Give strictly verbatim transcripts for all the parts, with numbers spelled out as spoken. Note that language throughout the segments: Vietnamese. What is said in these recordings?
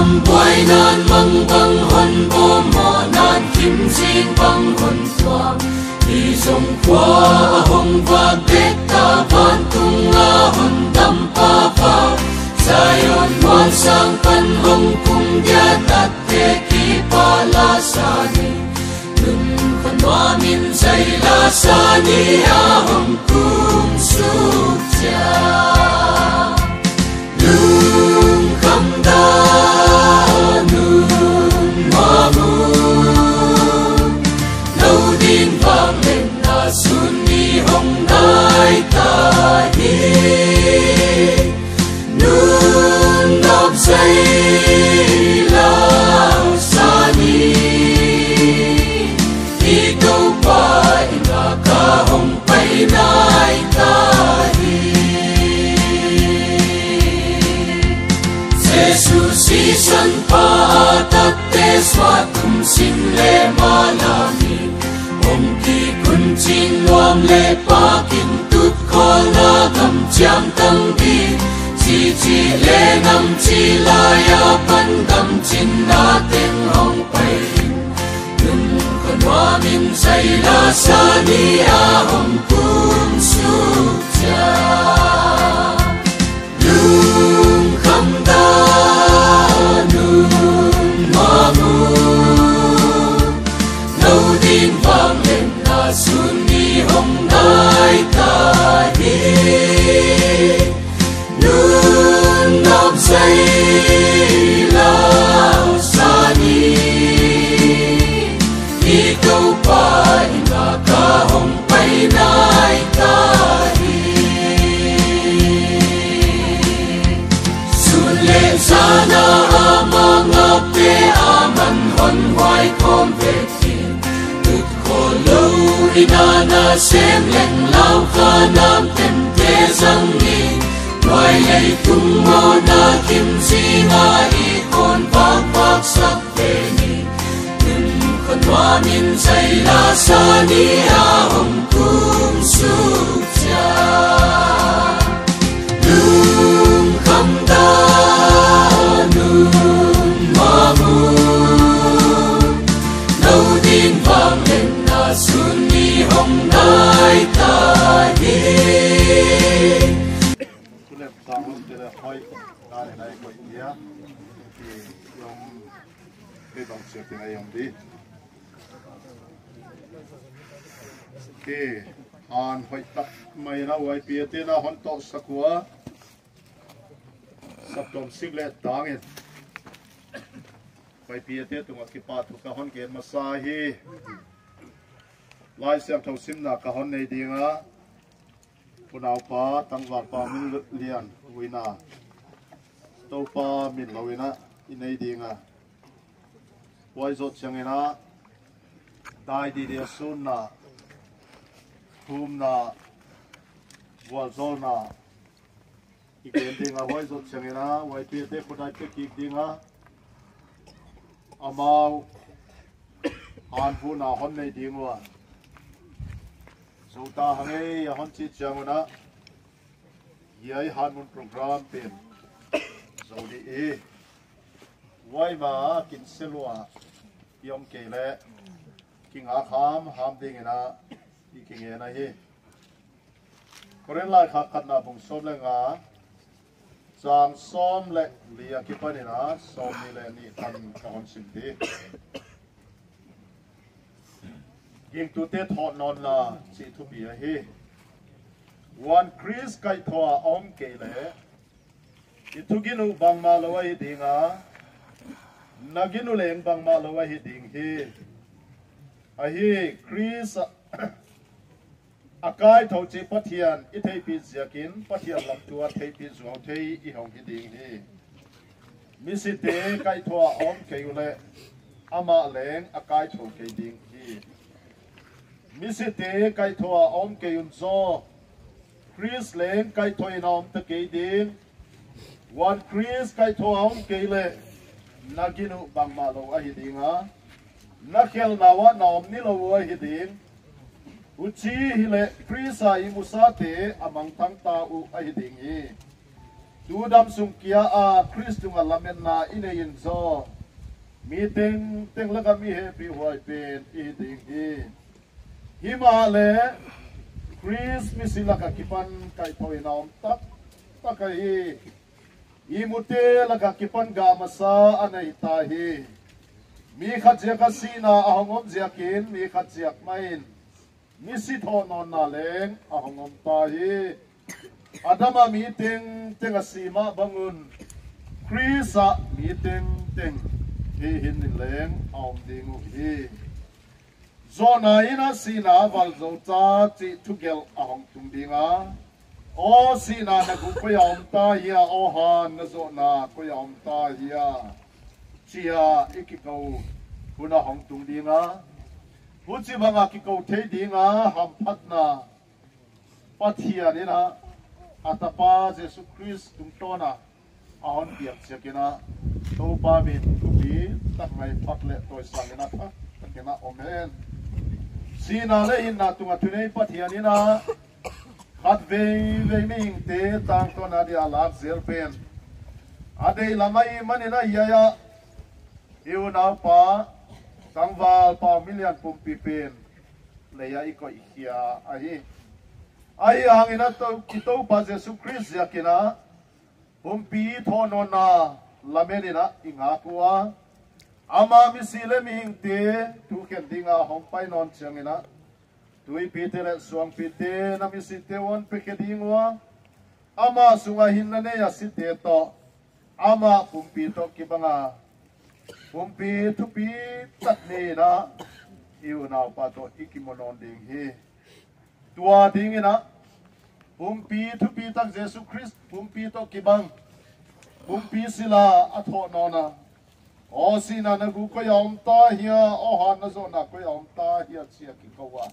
hầm quay nan măng băng hòn bò mò nan kim xin băng hòn thoáng đi sông qua hồng và tết ta van tung nga hòn đâm pa pa Zion muan sang pan hồng cung dia tat te ki pa la sa ni lung con hoa min say la sa ni a hồng cung suk cha lung kham da nun ma mu lâu din vang lên na sun ni hồng nai ta đi nun đop say la sa ni đi câu pa ina ka hồng bay nai ta đi Jesus si san pa tat te swat kum sin le malami hồng kỳ kun chin nuam le pa kin tut khol na gam cham tang đi chi chi le nam chi la ya pan gam chin na ten hong pai nun kon wa min sai la sa ni a hong kun su cha lung kham da nun ma mu lâu din vang lên na sun ni hong nai ta đi nun đop say la sa ni đi câu pa ina ka hồng bay nai ta đi sun le sa na ama ngap te aman hon hoai kom ve tin tut ko lâu ina na sem leng lao kha nam tem te sang ni loài lệ tung mô na kim si nga i con vác vác sắc về ni nun con hoa min say la sa ni a hồng cung suk cha lung kham da nun ma mu lâu din vang lên na sun ni hồng nai ta đi sang lúc kia là hơi ta để này quậy nhé thì dùng cái bằng sửa tiếng này dùng đi thì han hơi tắt mày nó quay bia tên nó hòn to sắc quá sắp trong xích lệ tang ấy quay bia tên tụi cái pa tụi cái hòn kia mà sai hi lai xem thầu sim là cái hòn này đi ngã cô nào pa tăng vạt pa min liền wina tàu pa min lawina inay đi ngã quay rốt chẳng na dai đi đi sun na hum na wazol na iken đi ngã quay rốt chẳng na quay pia te cô đại pe kik đi ngã amau han phu na hon này đi ngua so ta hangai hon chi changuna yai han mun program pen so di e wai ma kin selwa yom ke le king a kham ham ding na i king na hi koren lai kha khat na bung som le nga chang som le lia ki pa ni na som ni le ni tan ka hon sim ti ging tu te thot non la chi thu bi hi one Chris kai thoa om ke le i thu ginu bang ma lo hi dinga naginu leng bang ma lo hi ding hi a hi Chris akai thau chi pathian i thei pi ziakin pathian lam tua thei pi zo thei i hong hi ding hi mi si te kai thoa om ke le ama leng akai tho ke ding hi mi si te kai thoa om ke yun zo Chris leng kai thoi nom te ke ding one Chris kai thoa om ke le naginu bang ma lo a hi dinga na khel na wa nom ni lo wa hi ding uchi hi le Chris a i musa te amang tang ta u a hi ding hi tu dam sung kia a Christung a lamen na ine in zo mi teng teng la ka mi he pi huai pen i ding hi hi ma le Chris mi sila ka kipan kai thoi na om tak takai i mute la ka kipan ga masa anai ta hi mi khat je ka sina ahongom ziakin mi khat ziak main mi si tho non na leng ahongom ta hi adama mi teng teng asima bangun Chrisa mi teng teng hi hin leng aum dingu hi zona ina sina val zo cha chi thugel ahong tung dinga o sina na ku ko yom ta ya o han na zona ko yom ta ya chia ikiko kuna hong tung dinga huchi banga kiko thei dinga ham phatna pathia ni na atapa Jesus Christ tung tona ahon biak chekina to pa min ku bi tak mai phatle toy sangena tha takena omen sina le in na tunga tunei pathia ni na hat ve ve ming te tang to na dia lak zel pen adei lamai manina ya ya eu na pa tangwal pa million pumpi pen le ya iko ikia ai ai hangina to kito pa Jesus Christ yakina pumpi thono na lamenina inga kuwa ama misile ming te tu ken dinga hong pai non changina tui pitele suang pite na misite won pekedingwa ama sunga hinane ya site to ama pumpi to kibanga pumpi tupi tatne na iu na pa to ikimonon ding hi tua dingina pumpi tupi tak Jesus Christ pumpi to kibang pumpi sila atho nona o sina na gu ko yom ta hia o han na zo na ko yom ta hia chia ki ko wa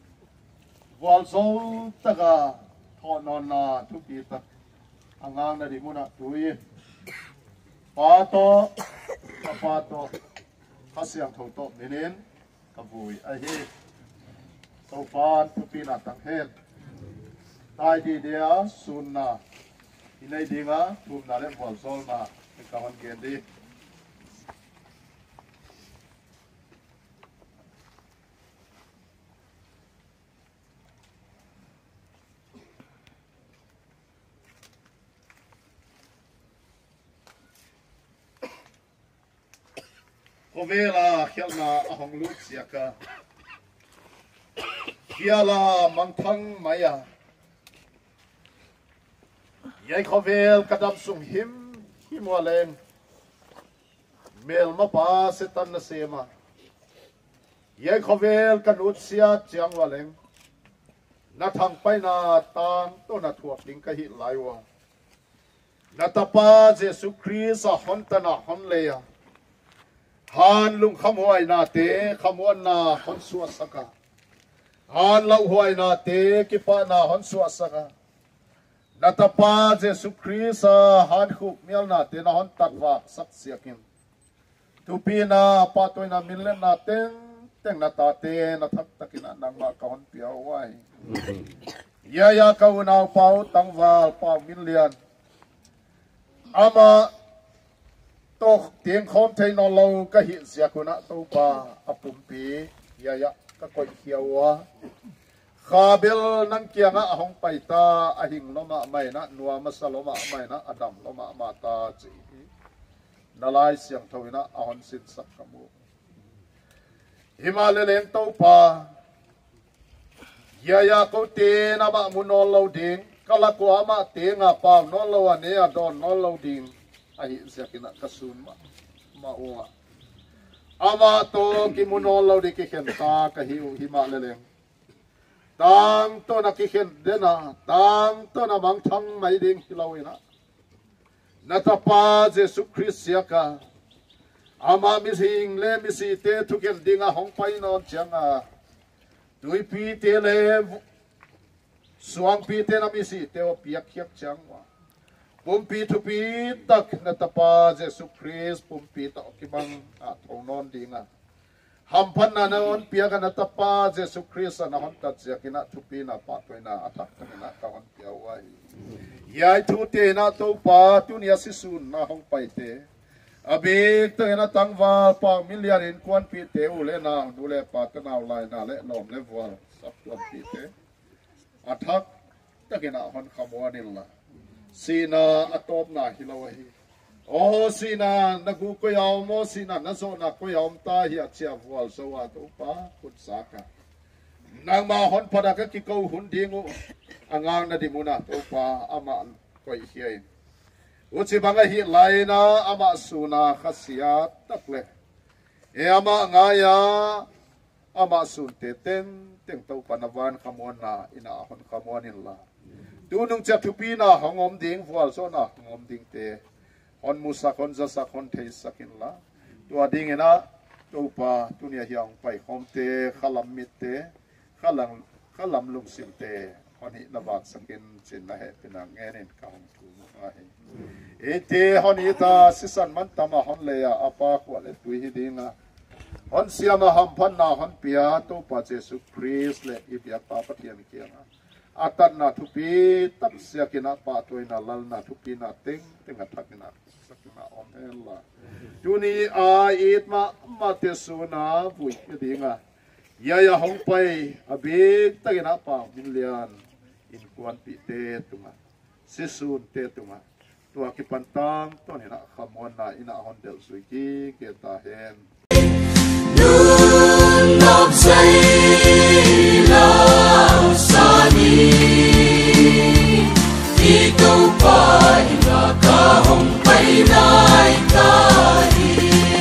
wal zo ta ga tho non na tu pi ta angang na ri mu na tu yi pa to pa pa to ha siang tho to menen ka vui a hi so pan tu pi na tang het tai di dia sun na inai dinga tu na le wal zo na ka wan gen di Kovela khelna ahong lut siaka kiala mangthang maya yai khovel kadam sum him himwalen mel ma pa setan na sema yai khovel kanut sia chiang waleng na thang pai na tang to na thuak ding ka hi laiwa na tapa Jesus Christ a hontana honleya han lung kham huai na te khamon na hon suwa saka han lau huai na te kipa na hon suwa saka natapa Jesus Christ han khuk mial na te na hon tatwa sak siakin tupi na patoi na minlen na teng teng na ta te na thak takina nang ma ka hon pia wai ya ya ka una pau tangwal pau million ama to tiếng khom thấy nó lâu cái hiện ra của nó tàu ba apum pi ya ya cái coi khiêu wa kha bel nang kia ngã hong pai ta a hing lo ma mai na nuwa masalo ma mai na adam lo ma ma ta chi na lai siang thoi na a hon sit sak kamu himalaya leng tàu pa ya ya ko te na ba mu no lo ding kala ko ama te nga pa no lo ane a don no lo ding ai sẽ kena kasun ma ma wa ama to kimuno lo de ki khen ta ka hiu hima leleng tang to na ki khen dena tang to na bang thang mai ding hilawina na ta pa Jesus Christ ya ka ama mi sing le mi si te thu ken dinga hong pai non changa tui pi te le suang pi te na mi si te o piak khiak changwa pumpi tupi tak na tapa Jesus Christ pumpi ta okibang at onon dinga hampan na naon pia kana tapa Jesu Christ na hon tat sia kina thupi na pa toy na athak kana ka hon pia wai yai thu te na to pa tu nia si sun na hong pai te abi to na tangwa pa million in kwan pi te u le na du le pa ta na lai na le nom le wal sap kwan pi te athak ta kina hon khamwanin la sina atop na hilawahi oh sina nagu ko yaw mo sina naso na ko yaw ta hi achia wal so wa to pa kut saka nang ma hon pada ka ki ko hun dingu angang na dimuna to pa ama ko hiai uchi banga hi laina ama suna khasia takle e ama ngaya ama sun te ten teng to panawan khamon na ina hon khamonin la tunung cha thupina hongom ding wal so na hongom ding te on musa kon za sa kon thei sakin la tua ding ena to pa tunia hiang pai khom te khalam mit te khalang khalam lung sim te honi lawak sakin chin na he pina ngenin ka hom thu ma he e te honi ta sisan man tama hon le ya apa ko le tui hi dinga hon siama ham phan na hon pia to pa Jesu Christ le ibya pa pathian kianga atan na thupi tak sia kina pa toina lal na thupi na teng tenga thakina sakina om ella tuni a it ma ma te suna vui dinga ya ya hong pai abik tagina pa million in kwan pi te tunga sisun te tunga tua ki pantang toni na khamon na ina hon del suiki ke ta hen nun nop sai la sani ito pa ina ka hong pai nai ka hi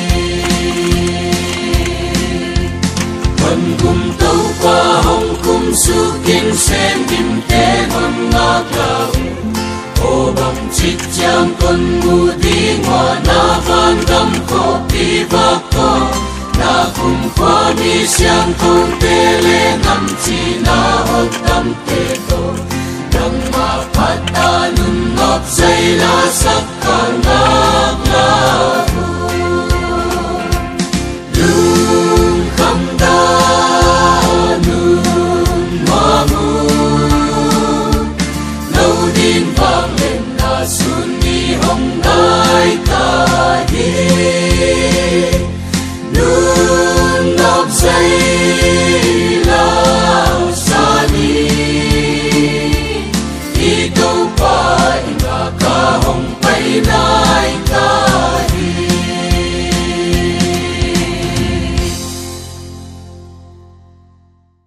kon kum tau pa hong kum su kin sen dim te ngon nga ka o bang chit chang kon mu di ngwa na van dam ko pi ba ko na kum kwa mi siang thong te le nam chi na hot tam te to nang ma phat ta nun ngop sai la sak ka ngak la